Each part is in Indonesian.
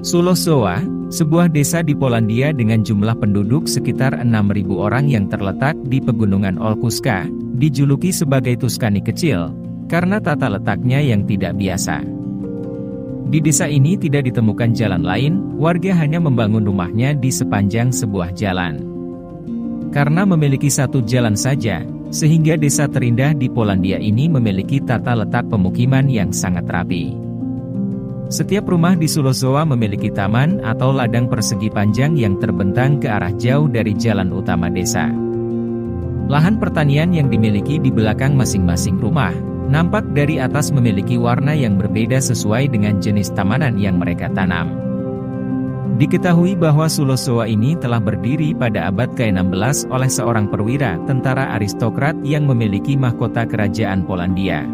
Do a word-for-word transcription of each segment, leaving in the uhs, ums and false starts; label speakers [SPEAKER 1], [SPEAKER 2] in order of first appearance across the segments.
[SPEAKER 1] Sulosowa, sebuah desa di Polandia dengan jumlah penduduk sekitar enam ribu orang yang terletak di pegunungan Olkuska, dijuluki sebagai Tuscany kecil, karena tata letaknya yang tidak biasa. Di desa ini tidak ditemukan jalan lain, warga hanya membangun rumahnya di sepanjang sebuah jalan. Karena memiliki satu jalan saja, sehingga desa terindah di Polandia ini memiliki tata letak pemukiman yang sangat rapi. Setiap rumah di Sulosowa memiliki taman atau ladang persegi panjang yang terbentang ke arah jauh dari jalan utama desa. Lahan pertanian yang dimiliki di belakang masing-masing rumah, nampak dari atas memiliki warna yang berbeda sesuai dengan jenis tanaman yang mereka tanam. Diketahui bahwa Sulosowa ini telah berdiri pada abad ke enam belas oleh seorang perwira tentara aristokrat yang memiliki mahkota kerajaan Polandia.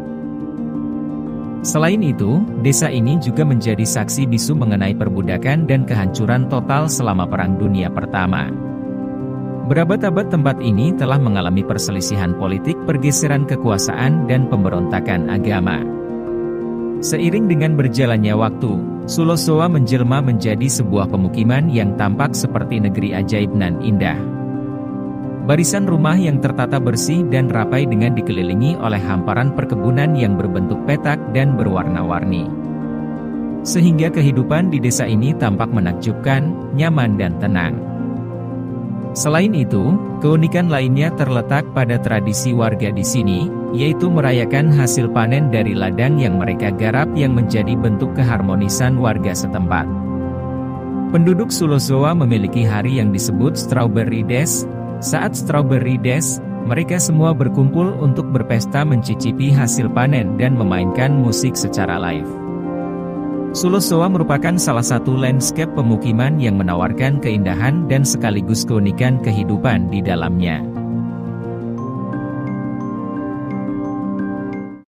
[SPEAKER 1] Selain itu, desa ini juga menjadi saksi bisu mengenai perbudakan dan kehancuran total selama Perang Dunia Pertama. Berabad-abad tempat ini telah mengalami perselisihan politik, pergeseran kekuasaan, dan pemberontakan agama. Seiring dengan berjalannya waktu, Sulosowa menjelma menjadi sebuah pemukiman yang tampak seperti negeri ajaib nan indah. Barisan rumah yang tertata bersih dan rapai dengan dikelilingi oleh hamparan perkebunan yang berbentuk petak dan berwarna-warni. Sehingga kehidupan di desa ini tampak menakjubkan, nyaman dan tenang. Selain itu, keunikan lainnya terletak pada tradisi warga di sini, yaitu merayakan hasil panen dari ladang yang mereka garap yang menjadi bentuk keharmonisan warga setempat. Penduduk Sulosowa memiliki hari yang disebut Strawberry Days. Saat Strawberry Days, mereka semua berkumpul untuk berpesta mencicipi hasil panen dan memainkan musik secara live. Sulosowa merupakan salah satu landscape pemukiman yang menawarkan keindahan dan sekaligus keunikan kehidupan di dalamnya.